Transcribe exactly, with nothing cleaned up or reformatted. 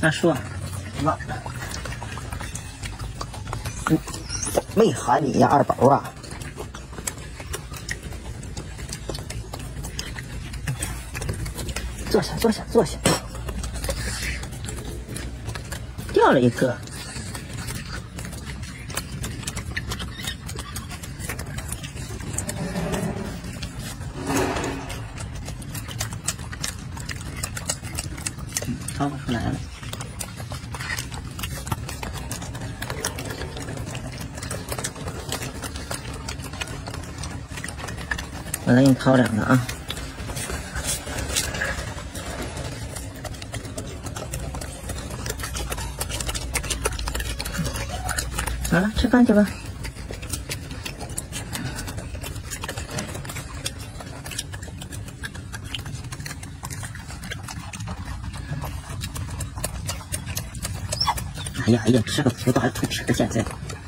大叔， 那嗯，没喊你呀，二宝啊！坐下，坐下，坐下。 掉了一个。嗯，掏不出来了。 我再给你掏两个啊！好了，吃饭去吧。哎呀哎呀，吃个葡萄还吐齿，现在。